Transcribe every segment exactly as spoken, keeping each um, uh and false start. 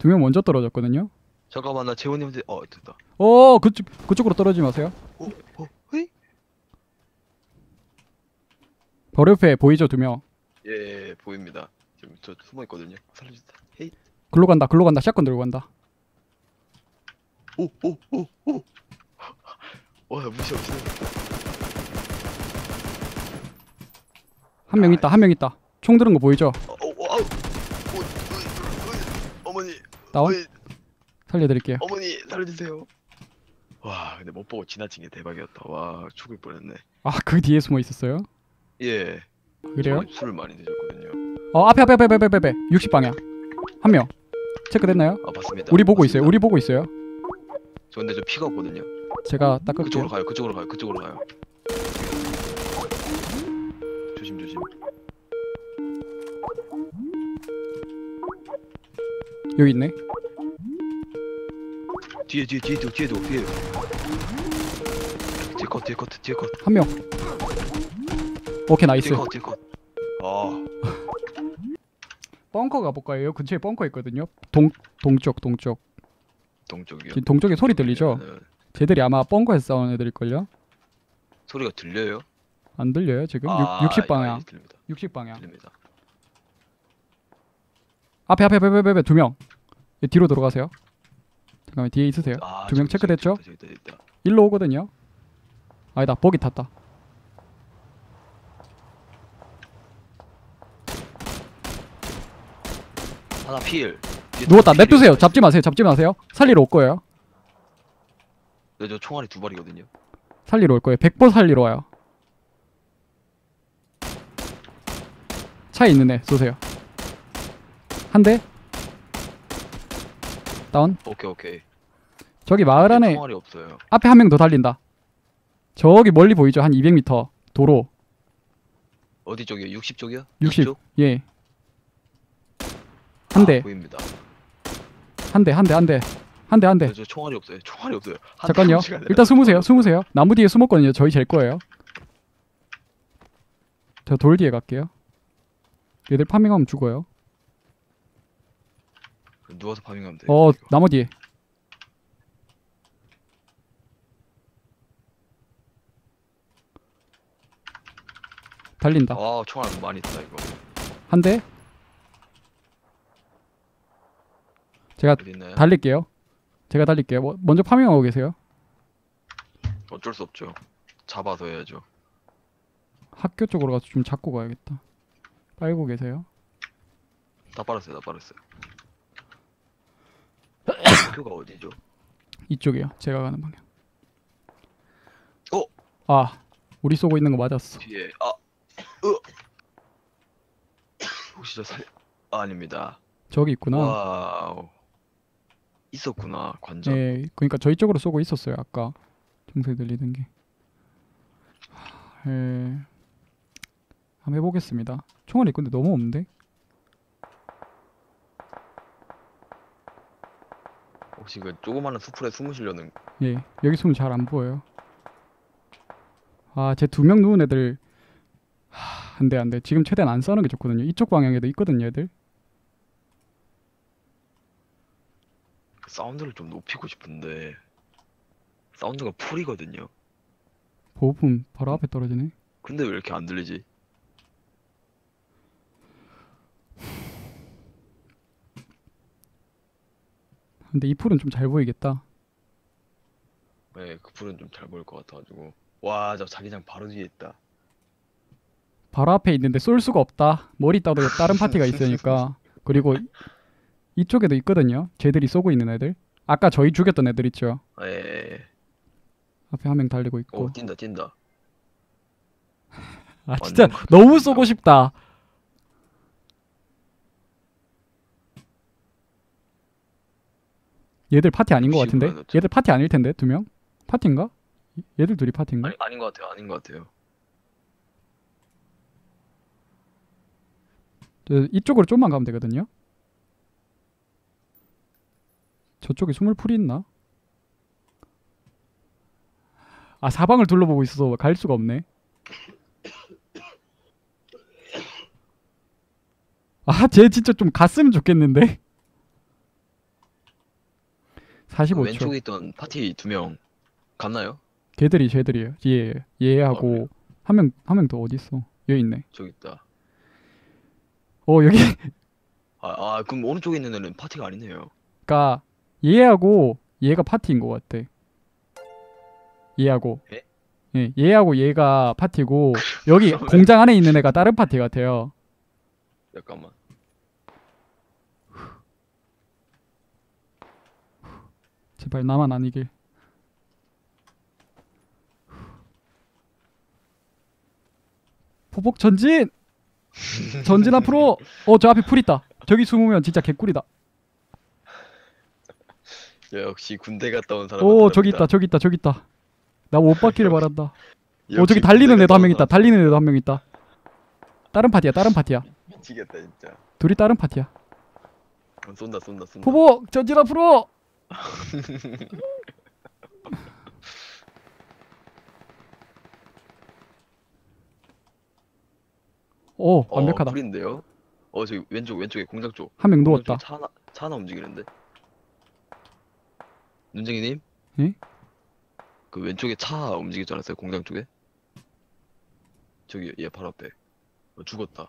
두 명 먼저 떨어졌거든요. 잠깐만 나 재훈님한테 어 됐다. 어 그쪽 그쪽으로 떨어지지 마세요. 어? 어? 헤이? 바로 옆에 보이죠 두 명. 예, 예 보입니다. 지금 저 숨어 있거든요. 살려주다. 헤이. 글로 간다 글로 간다 샷건 들고 간다. 오 오 오 오. 와 무시하고 지금. 한 명 있다 한 명 있다. 총 들은 거 보이죠? 어, 어, 아우. 오, 으이, 으이, 어머니. 다운. 으이, 살려드릴게요. 어머니 살려주세요. 와 근데 못 보고 지나친 게 대박이었다. 와 죽을 뻔했네. 아 그 뒤에 숨어 있었어요? 예. 그래요? 저 술을 많이 드셨거든요. 어 앞에 앞에 앞에 앞에 앞에 앞에 육십 방향 한 명 체크됐나요? 아 맞습니다. 우리 보고 있어요. 맞습니다. 우리 보고 있어요. 저 근데 저 피가 없거든요. 제가 닦을게요. 그쪽으로 가요. 그쪽으로 가요. 그쪽으로 가요. 조심 조심. 여기 있네. 뒤에 뒤에 뒤에도 뒤에도 뒤에. 뒤에 컷 뒤에 컷 뒤에 컷 한 명. 오케이 나이스. 뒤에 컷 뒤에 컷. 아 벙커 가볼까요? 여기 근처에 벙커 있거든요. 동 동쪽 동쪽. 동쪽이요. 지금 동쪽에 소리 들리죠? 네. 쟤들이 아마 벙커에서 싸우는 애들일걸요? 소리가 들려요? 안 들려요 지금? 아, 육, 육십 아, 방향. 예, 들립니다. 육십 방향. 들립니다. 앞에 앞에 앞에 앞에 앞에 두 명. 예, 뒤로 들어가세요. 잠깐만 뒤에 있으세요. 아, 두 명 저기, 체크됐죠? 저기 있다, 저기 있다, 저기 있다. 일로 오거든요. 아니다 버기 탔다. 하나 필. 뒤에 누웠다. 필이요. 냅두세요. 잡지 마세요. 잡지 마세요. 살리러 올 거예요. 네, 저 총알이 두 발이거든요. 살리러 올 거예요. 백 번 살리러 와요. 차에 있는 애 쏘세요. 한 대. 다운. 오케이 오케이. 저기 마을 안에 총알이 없어요. 앞에 한 명 더 달린다. 저기 멀리 보이죠? 한 이백 미터 도로. 어디 쪽이요? 육십 쪽이요? 육십. 쪽? 예. 한 아, 대. 보입니다. 한 대. 한 대. 한 대. 한 대. 한 대. 네, 저 총알이 없어요. 총알이 없어요. 한 잠깐요. 대 시간에 일단 숨으세요. 숨으세요. 나무 뒤에 숨었거든요. 저희 잴 거예요. 저 돌 뒤에 갈게요. 얘들 파밍하면 죽어요. 누워서 파밍하면 돼요. 어, 이거. 나무 뒤에. 달린다. 아, 총알 많이 있다 이거. 한 대. 제가 어디 있나요? 달릴게요. 제가 달릴게요. 뭐, 먼저 파밍하고 계세요. 어쩔 수 없죠. 잡아서 해야죠. 학교 쪽으로 가서 좀 잡고 가야겠다. 빨고 계세요. 다 빨았어요. 다 빨았어요. 학교가 어디죠? 이쪽이요. 제가 가는 방향. 어? 아, 우리 쏘고 있는 거 맞았어. 뒤에 아, 으. 혹시 저 살? 아, 아닙니다. 저기 있구나. 와우. 있었구나 관전. 네, 그러니까 저희 쪽으로 쏘고 있었어요. 아까 종소리 들리던 게. 하, 예. 한번 해보겠습니다. 총알이 근데 너무 없는데? 혹시 그 조그마한 수풀에 숨으시려는? 예, 여기 숨으면 잘 안 보여요. 아, 제 두 명 누운 애들. 하, 안돼 안돼. 지금 최대한 안 싸우는 게 좋거든요. 이쪽 방향에도 있거든요, 애들. 사운드를 좀 높이고 싶은데 사운드가 풀이거든요. 보호품 바로 앞에 떨어지네. 근데 왜 이렇게 안 들리지? 근데 이 풀은 좀 잘 보이겠다. 네, 그 풀은 좀 잘 보일 것 같아가지고. 와, 저 자기장 바로 뒤에 있다. 바로 앞에 있는데 쏠 수가 없다. 머리 따도 다른 파티가 있으니까. 그리고 이- 이쪽에도 있거든요. 쟤들이 쏘고 있는 애들. 아까 저희 죽였던 애들 있죠. 에, 앞에 한 명 달리고 있고. 오 뛴다 뛴다. 아 진짜 완전 너무 가깝습니다. 쏘고 싶다. 얘들 파티 아닌 것 같은데? 육십으로 해놨죠. 얘들 파티 아닐 텐데 두 명? 파티인가? 얘들 둘이 파티인가? 아니 아닌 것 같아요. 아닌 것 같아요. 저 이쪽으로 좀만 가면 되거든요. 저쪽에 숨을 풀이 있나? 아 사방을 둘러보고 있어서 갈 수가 없네. 아 쟤 진짜 좀 갔으면 좋겠는데. 그 사십오 초. 왼쪽에 있던 파티 두 명 갔나요? 걔들이 쟤들이에요. 얘 얘하고 한 명 한 명 더 어디 있어? 여기 있네. 저기 있다. 어 여기 아, 아 그럼 오른쪽에 있는 애는 파티가 아니네요. 그러니까 얘하고 얘가 파티인 것 같아. 얘하고 예? 예 얘하고 얘가 파티고 여기 그러면- 공장 안에 있는 애가 다른 파티 같아요. 잠깐만. 제발 나만 아니길. 포복 전진! 전진 앞으로! 어 저 앞에 풀 있다. 저기 숨으면 진짜 개꿀이다. 역시 군대 갔다 온 사람. 오 저기 있다 저기 있다 저기 있다. 나 못 받기를 바란다. 어 저기 달리는 애도 한 명 있다. 달리는 애도 한 명 있다. 다른 파티야 다른 파티야. 미치겠다 진짜. 둘이 다른 파티야. 어, 쏜다 쏜다 쏜다. 포복 전진 앞으로! 오 완벽하다. 어, 불인데요? 어 저기 왼쪽 왼쪽에 공장 쪽. 한 명 공장 누웠다. 쪽에 차 하나 차 하나 움직이는데. 눈쟁이님? 예? 그 왼쪽에 차 움직이지 않았어요? 공장 쪽에? 저기 얘 바로 앞에. 어, 죽었다.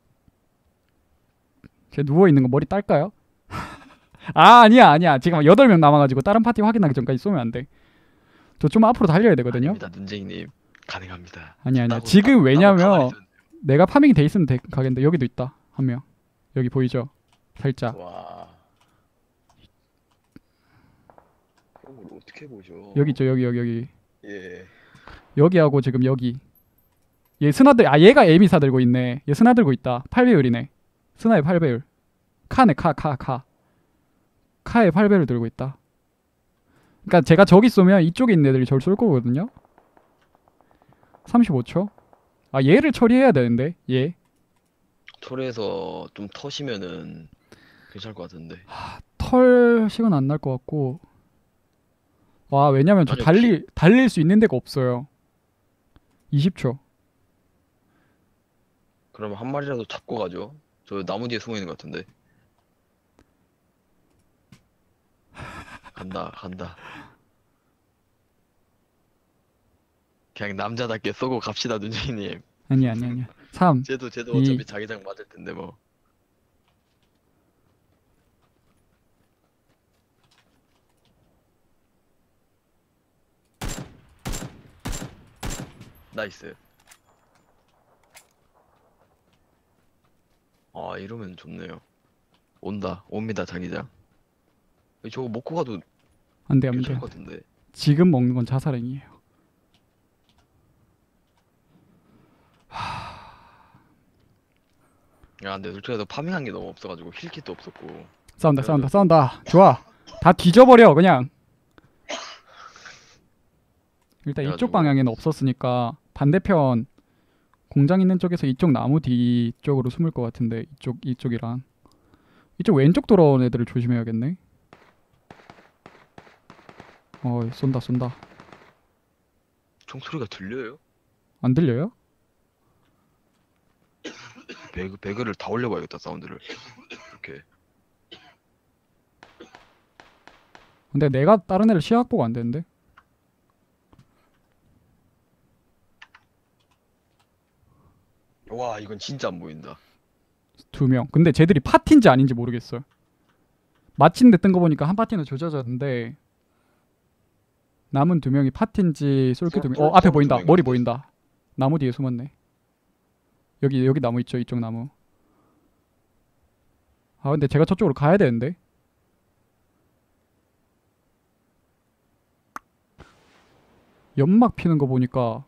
쟤 누워있는 거 머리 딸까요? 아 아니야 아니야 지금 여덟 명 남아가지고 다른 파티 확인하기 전까지 쏘면 안돼. 저 좀 앞으로 달려야 되거든요. 아닙니다, 눈쟁이님. 가능합니다. 아니야 아니야 따고, 지금 따고, 왜냐면 따고 가만히 있었는데. 내가 파밍이 돼 있으면 돼, 가겠는데 여기도 있다 한 명. 여기 보이죠? 살짝 와. 그런 걸 어떻게 보죠? 여기 있죠 여기 여기 여기 예. 여기하고 지금 여기 얘 스나들 아 얘가 에미사 들고 있네. 얘 스나 들고 있다. 팔 배율이네. 스나의 팔 배율. 카네 카 카 카 카의 팔 배율 들고 있다. 그러니까 제가 저기 쏘면 이쪽에 있는 애들이 저를 쏠 거거든요. 삼십오 초. 아 얘를 처리해야 되는데 얘 초래에서 좀 터시면은 괜찮을 것 같은데. 털 시간 안 날 것 같고. 와 왜냐면 저 아니, 달릴 달릴 수 있는 데가 없어요. 이십 초. 그러면 한 마리라도 잡고 가죠. 저 나무 뒤에 숨어 있는 것 같은데. 간다, 간다. 그냥 남자답게 쏘고 갑시다, 눈쟁이님. 아니 아니 아니야. 삼. 쟤도 쟤도 이. 어차피 자기장 맞을 텐데 뭐. 나이스. 아 이러면 좋네요. 온다, 옵니다 자기장. 저거 먹고 가도 안돼 안돼. 괜찮을 것 같은데. 지금 먹는 건 자살행위예요. 야 근데 솔직히 파밍한 게 너무 없어가지고 힐kit도 없었고. 싸운다 싸운다 싸운다. 좋아. 다 뒤져버려 그냥. 일단 이쪽 그래가지고. 방향에는 없었으니까 반대편 공장 있는 쪽에서 이쪽 나무 뒤쪽으로 숨을 것 같은데 이쪽 이쪽이랑 이쪽 왼쪽 돌아온 애들을 조심해야겠네. 어 쏜다 쏜다. 총소리가 들려요? 안 들려요? 배그, 배그를 다 올려봐야겠다 사운드를. 이렇게. 근데 내가 다른 애를 시야 확보가 안 되는데. 와 이건 진짜 안 보인다. 두 명. 근데 쟤들이 파티인지 아닌지 모르겠어요. 마침내 뜬 거 보니까 한 파티는 조져졌는데 남은 두 명이 파티인지 쏠게 두 명. 어 쏠- 앞에 쏠 보인다. 두 머리 명인데. 보인다. 나무 뒤에 숨었네. 여기 여기 나무 있죠. 이쪽 나무. 아 근데 제가 저쪽으로 가야 되는데. 연막 피는 거 보니까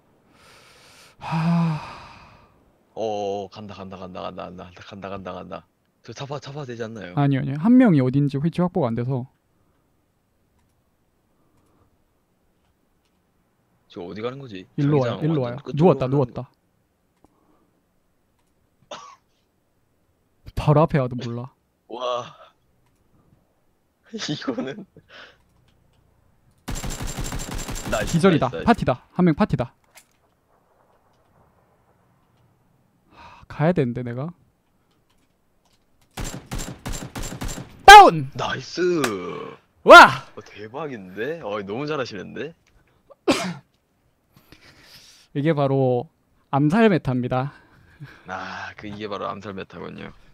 하... 어 간다 간다 간다 간다 간다 간다 간다 간다. 저 잡아 잡아야 되지 않나요? 아니요 아니요. 한 명이 어딘지 위치 확보가 안 돼서. 저 어디 가는 거지? 일로 와요. 자기장 일로 완전 와요. 끝쪽으로 누웠다 가는 거- 누웠다. 바로 앞에 와도 몰라. 와 이거는 나이스, 기절이다. 나이스, 나이스. 파티다. 한 명 파티다. 하, 가야 되는데 내가. 다운. 나이스. 와! 어, 대박인데? 어, 너무 잘하시는데? 이게 바로 암살 메타입니다. 아, 그 이게 바로 암살 메타군요.